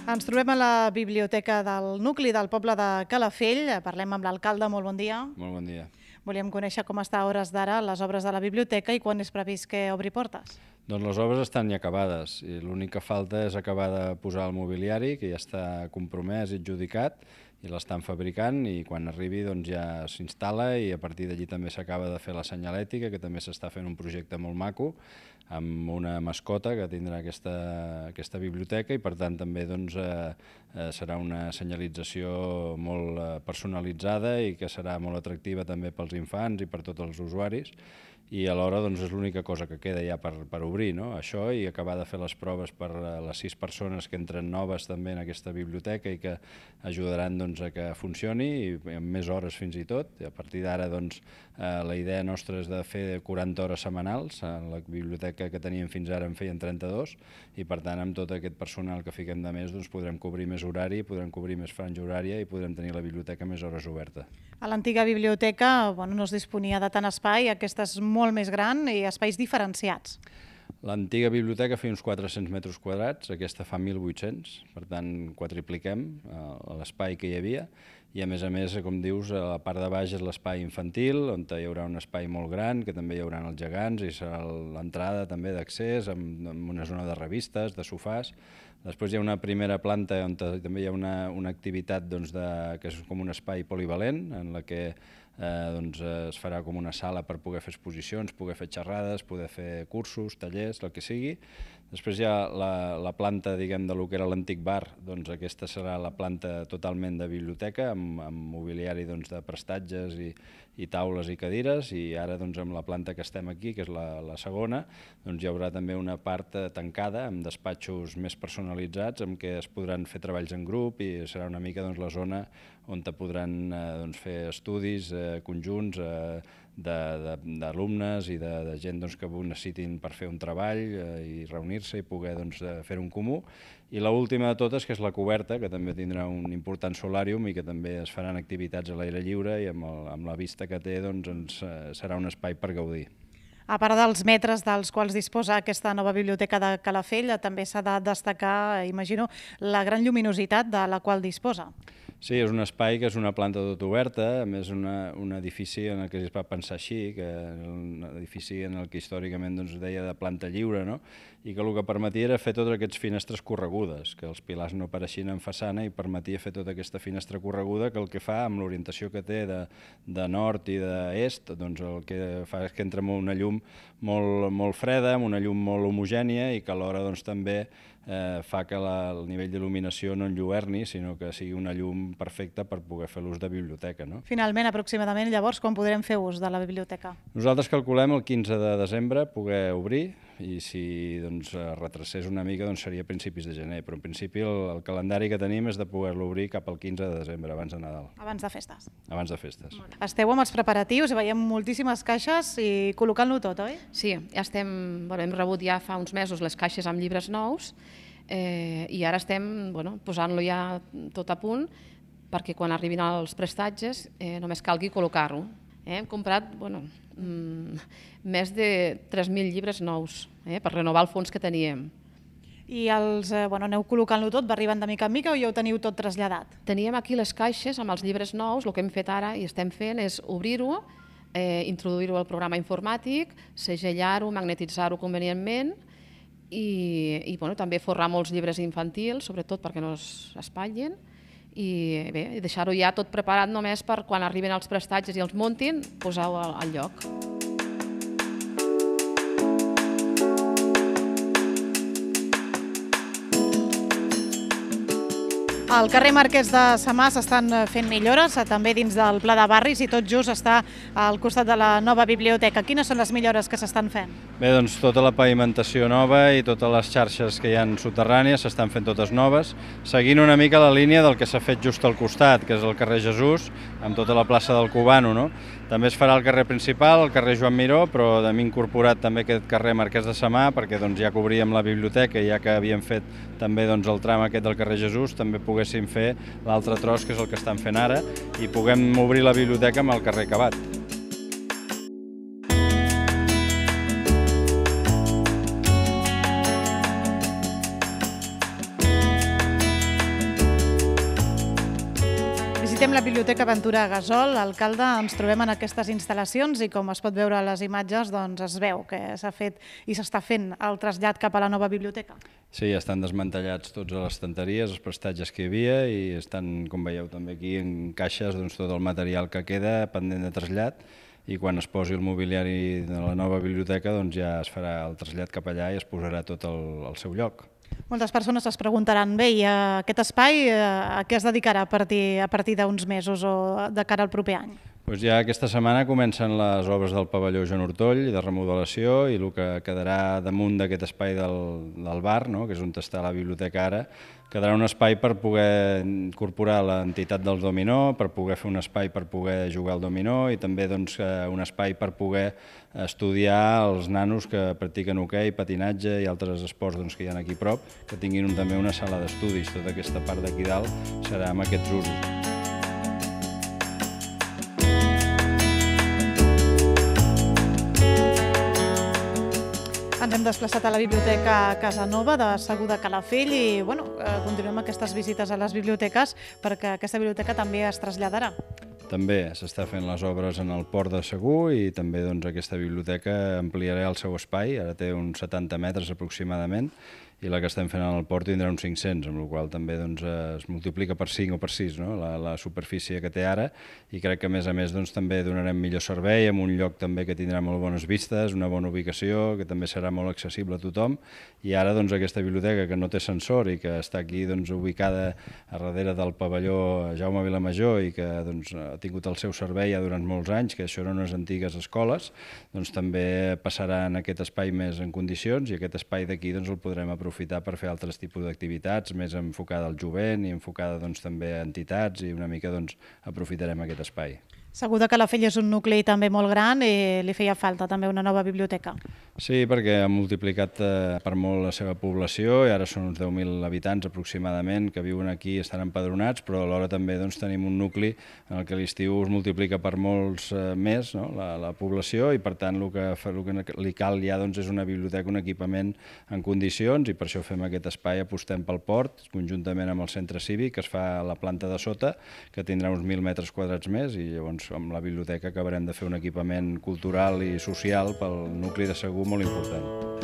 Ens trobem a la biblioteca del nucli del poble de Calafell. Parlem amb l'alcalde. Molt bon dia. Molt bon dia. Volíem conèixer com està a hores d'ara les obres de la biblioteca i quan és previst que obri portes. Doncs les obres estan ja acabades i l'únic que falta és acabar de posar el mobiliari, que ja està compromès i adjudicat, i l'estan fabricant, i quan arribi doncs ja s'instal·la i a partir d'allí també s'acaba de fer la senyalètica, que també s'està fent un projecte molt maco, amb una mascota que tindrà aquesta biblioteca, i per tant també doncs, serà una senyalització molt personalitzada i que serà molt atractiva també pels infants i per tots els usuaris. I alhora doncs, és l'única cosa que queda ja per obrir, no? Això, i acabar de fer les proves per les 6 persones que entren noves també en aquesta biblioteca i que ajudaran doncs, a que funcioni, i amb més hores fins i tot. I a partir d'ara doncs, la idea nostra és de fer 40 hores setmanals. A la biblioteca que teníem fins ara en feien 32, i per tant amb tot aquest personal que fiquem de més doncs, podrem cobrir més horari, podrem cobrir més franja horària i podrem tenir la biblioteca més hores oberta. A l'antiga biblioteca no es disponia de tant espai, aquesta és molt més gran i espais diferenciats. L'antiga biblioteca feia uns 400 metres quadrats, aquesta fa 1.800, per tant quadripliquem l'espai que hi havia, i a més, com dius, a la part de baix és l'espai infantil, on hi haurà un espai molt gran, que també hi haurà els gegants, i serà l'entrada també d'accés, amb una zona de revistes, de sofàs. Després hi ha una primera planta on també hi ha una activitat que és com un espai polivalent, en la que es farà com una sala per poder fer exposicions, poder fer xerrades, poder fer cursos, tallers, el que sigui. Després hi ha la planta, diguem, de lo que era l'antic bar, doncs aquesta serà la planta totalment de biblioteca, amb mobiliari de prestatges i taules i cadires, i ara amb la planta que estem aquí, que és la segona, hi haurà també una part tancada amb despatxos més personalitzats, en què es podran fer treballs en grup, i serà una mica la zona on podran fer estudis conjunts d'alumnes i de gent que ho necessitin per fer un treball i reunir-se i poder fer un comú. I l'última de totes, que és la coberta, que també tindrà un important solàrium i que també es faran activitats a l'aire lliure, i amb la vista que té serà un espai per gaudir. A part dels metres dels quals disposa aquesta nova biblioteca de Calafell, també s'ha de destacar, imagino, la gran lluminositat de la qual disposa. Sí, és un espai que és una planta tot oberta, a més un edifici en el que es va pensar així, que un edifici en el que històricament deia de planta lliure, no? I que el que permetia era fer totes aquestes finestres corregudes, que els pilars no apareixien en façana, i permetia fer tota aquesta finestra correguda, que el que fa, amb l'orientació que té de nord i d'est, el que fa és que entra una llum molt freda, amb una llum molt homogènia, i que alhora també fa que el nivell d'il·luminació no enlluerni, sinó que sigui una llum perfecta per poder fer l'ús de biblioteca. Finalment, aproximadament, llavors, quan podrem fer ús de la biblioteca? Nosaltres calculem el 15 de desembre poder obrir, i si retracés una mica seria a principis de gener, però en principi el calendari que tenim és de poder-lo obrir cap al 15 de desembre, abans de Nadal. Abans de festes. Abans de festes. Esteu amb els preparatius, veiem moltíssimes caixes i col·locant-lo tot, oi? Sí, hem rebut ja fa uns mesos les caixes amb llibres nous, i ara estem posant-lo ja tot a punt perquè quan arribin els prestatges només calgui col·locar-ho. Hem comprat més de 3.000 llibres nous per renovar el fons que teníem. I aneu col·locant-lo tot, va arribant de mica en mica, o ja ho teniu tot traslladat? Teníem aquí les caixes amb els llibres nous, el que hem fet ara i estem fent és obrir-ho, introduir-ho al programa informàtic, segellar-ho, magnetitzar-ho convenientment, i també forrar molts llibres infantils, sobretot perquè no s'espatllen, i deixar-ho ja tot preparat només per quan arriben els prestatges i els muntin, posar-ho al lloc. Al carrer Marquès de Samà s'estan fent millores, també dins del Pla de Barris, i tot just està al costat de la nova biblioteca. Quines són les millores que s'estan fent? Bé, doncs tota la pavimentació nova i totes les xarxes que hi ha soterrànies s'estan fent totes noves, seguint una mica la línia del que s'ha fet just al costat, que és el carrer Jesús, amb tota la plaça del Cubano, no? També es farà el carrer principal, el carrer Joan Miró, però hem incorporat també aquest carrer Marquès de Samà, perquè ja cobríem la biblioteca, i ja que havíem fet també el tram aquest del carrer Jesús, també poguéssim fer l'altre tros, que és el que estan fent ara, i puguem obrir la biblioteca amb el carrer acabat. Visitem la Biblioteca Ventura Gasol. Alcalde, ens trobem en aquestes instal·lacions i com es pot veure a les imatges, doncs es veu que s'ha fet i s'està fent el trasllat cap a la nova biblioteca. Sí, estan desmantellats tots les estanteries, els prestatges que hi havia i estan, com veieu també aquí, en caixes tot el material que queda pendent de trasllat i quan es posi el mobiliari de la nova biblioteca doncs ja es farà el trasllat cap allà i es posarà tot al seu lloc. Moltes persones es preguntaran, bé, i aquest espai a què es dedicarà a partir d'uns mesos o de cara al proper any? Doncs ja aquesta setmana comencen les obres del pavelló Joan Ortoll de remodelació i el que quedarà damunt d'aquest espai del bar, que és on està la biblioteca ara, quedarà un espai per poder incorporar l'entitat del dominó, per poder fer un espai per poder jugar al dominó i també un espai per poder estudiar els nanos que practiquen hoquei, patinatge i altres esports que hi ha aquí a prop, que tinguin també una sala d'estudis. Tota aquesta part d'aquí dalt serà amb aquests usos. Ens hem desplaçat a la Biblioteca Casanova de Segur de Calafell i continuem aquestes visites a les biblioteques perquè aquesta biblioteca també es traslladarà. També s'està fent les obres en el port de Segur i també aquesta biblioteca ampliarà el seu espai, ara té uns 70 metres aproximadament, i la que estem fent en el port tindrà uns 500, amb la qual cosa també es multiplica per 5 o per 6 la superfície que té ara i crec que a més també donarem millor servei amb un lloc també que tindrà molt bones vistes, una bona ubicació, que també serà molt accessible a tothom i ara aquesta biblioteca que no té ascensor i que està aquí ubicada a darrere del pavelló Jaume Vilamajor i que ha tingut el seu servei ja durant molts anys, que això eren unes antigues escoles, també passarà en aquest espai més en condicions i aquest espai d'aquí el podrem aprofitar per fer altres tipus d'activitats, més enfocada al jovent i enfocada també a entitats i una mica aprofitarem aquest espai. Segur de Calafell és un nucli també molt gran i li feia falta també una nova biblioteca. Sí, perquè ha multiplicat per molt la seva població i ara són uns 10.000 habitants aproximadament que viuen aquí i estan empadronats, però alhora també tenim un nucli en el que l'estiu es multiplica per molts més la població i per tant el que li cal ja és una biblioteca, un equipament en condicions i per això fem aquest espai, apostem pel port, conjuntament amb el centre cívic, que es fa a la planta de sota, que tindrà uns 1.000 metres quadrats més i llavors amb la biblioteca acabarem de fer un equipament cultural i social pel nucli de Segur molt important.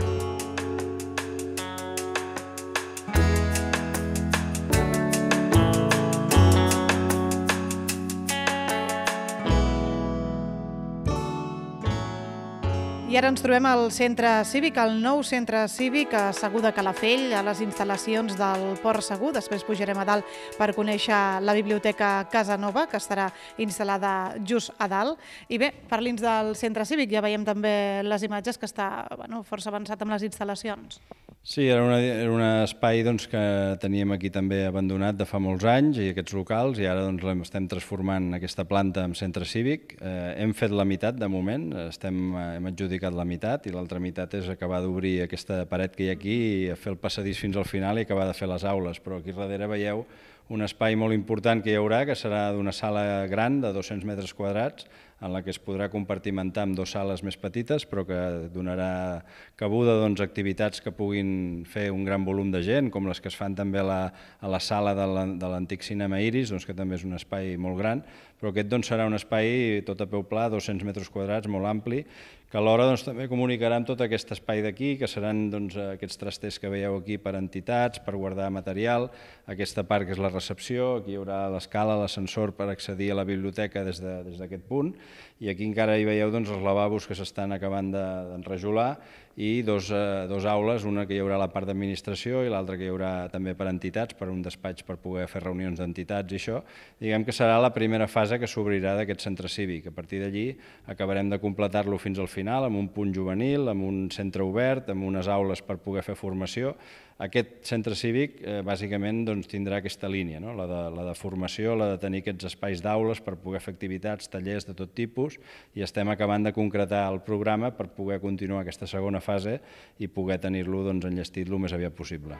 I ara ens trobem al centre cívic, al nou centre cívic a Segur de Calafell, a les instal·lacions del Port Segur. Després pujarem a dalt per conèixer la Biblioteca Casanova, que estarà instal·lada just a dalt. I bé, parli'ns del centre cívic, ja veiem també les imatges que està força avançat amb les instal·lacions. Sí, era un espai que teníem aquí també abandonat de fa molts anys i aquests locals i ara l'estem transformant aquesta planta en centre cívic. Hem fet la meitat de moment, hem adjudicat la meitat i l'altra meitat és acabar d'obrir aquesta paret que hi ha aquí i fer el passadís fins al final i acabar de fer les aules, però aquí darrere veieu un espai molt important que hi haurà, que serà d'una sala gran de 200 metres quadrats, en la que es podrà compartimentar amb 2 sales més petites, però que donarà cabuda a activitats que puguin fer un gran volum de gent, com les que es fan també a la sala de l'antic cinema Iris, que també és un espai molt gran, però aquest serà un espai tot a peu pla, 200 metres quadrats, molt ampli, que alhora també comunicarà amb tot aquest espai d'aquí, que seran aquests trasters que veieu aquí per entitats, per guardar material, aquesta part que és la recepció, aquí hi haurà l'escala, l'ascensor per accedir a la biblioteca des d'aquest punt, i aquí encara hi veieu els lavabos que s'estan acabant d'enrajolar i dos aules, una que hi haurà a la part d'administració i l'altra que hi haurà també per entitats, per un despatx per poder fer reunions d'entitats i això. Diguem que serà la primera fase que s'obrirà d'aquest centre cívic. A partir d'allí acabarem de completar-lo fins al final amb un punt juvenil, amb un centre obert, amb unes aules per poder fer formació. Aquest centre cívic bàsicament tindrà aquesta línia, la de formació, la de tenir aquests espais d'aules per poder fer activitats, tallers de tot tipus i estem acabant de concretar el programa per poder continuar aquesta segona fase i poder tenir-lo enllestit el més aviat possible.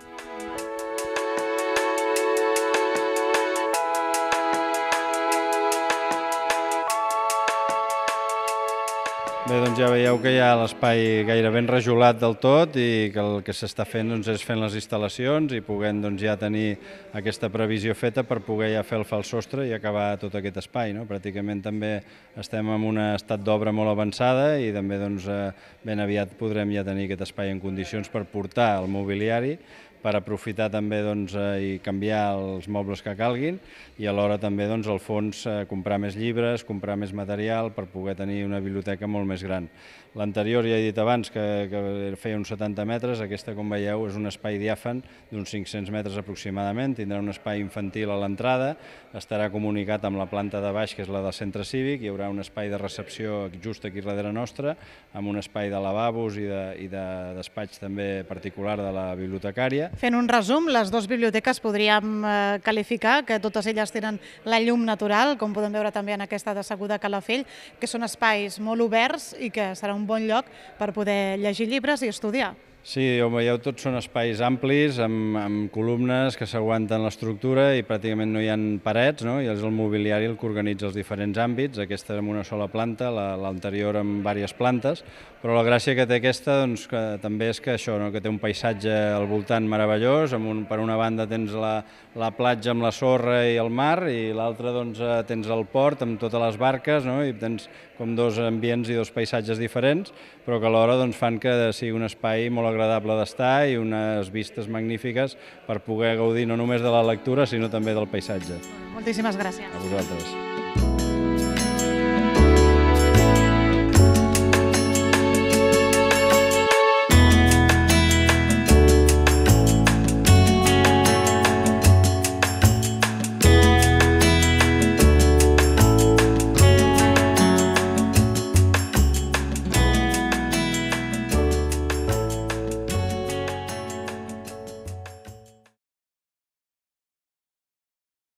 Bé, doncs ja veieu que hi ha l'espai gairebé enrajolat del tot i que el que s'està fent és fent les instal·lacions i podent ja tenir aquesta previsió feta per poder ja fer el falsostre i acabar tot aquest espai. Pràcticament també estem en un estat d'obra molt avançada i també ben aviat podrem ja tenir aquest espai en condicions per portar el mobiliari, per aprofitar també i canviar els mobles que calguin i alhora també al fons comprar més llibres, comprar més material per poder tenir una biblioteca molt més gran. L'anterior, ja he dit abans, que feia uns 70 metres, aquesta, com veieu, és un espai diàfan d'uns 500 metres aproximadament, tindrà un espai infantil a l'entrada, estarà comunicat amb la planta de baix, que és la del centre cívic, hi haurà un espai de recepció just aquí darrere nostra, amb un espai de lavabos i de despatx també particular de la bibliotecària. Fent un resum, les dues biblioteques podríem qualificar que totes elles tenen la llum natural, com podem veure també en aquesta d'asseguda a Calafell, que són espais molt oberts i que serà un bon lloc per poder llegir llibres i estudiar. Sí, com veieu, tots són espais amplis, amb columnes que s'aguanten l'estructura i pràcticament no hi ha parets, i és el mobiliari el que organitza els diferents àmbits, aquesta amb una sola planta, l'anterior amb diverses plantes, però la gràcia que té aquesta també és que això, que té un paisatge al voltant meravellós, per una banda tens la platja amb la sorra i el mar i l'altra tens el port amb totes les barques i tens com dos ambients i dos paisatges diferents, però que alhora fan que sigui un espai molt agradable d'estar i unes vistes magnífiques per poder gaudir no només de la lectura, sinó també del paisatge. Moltíssimes gràcies. A vosaltres.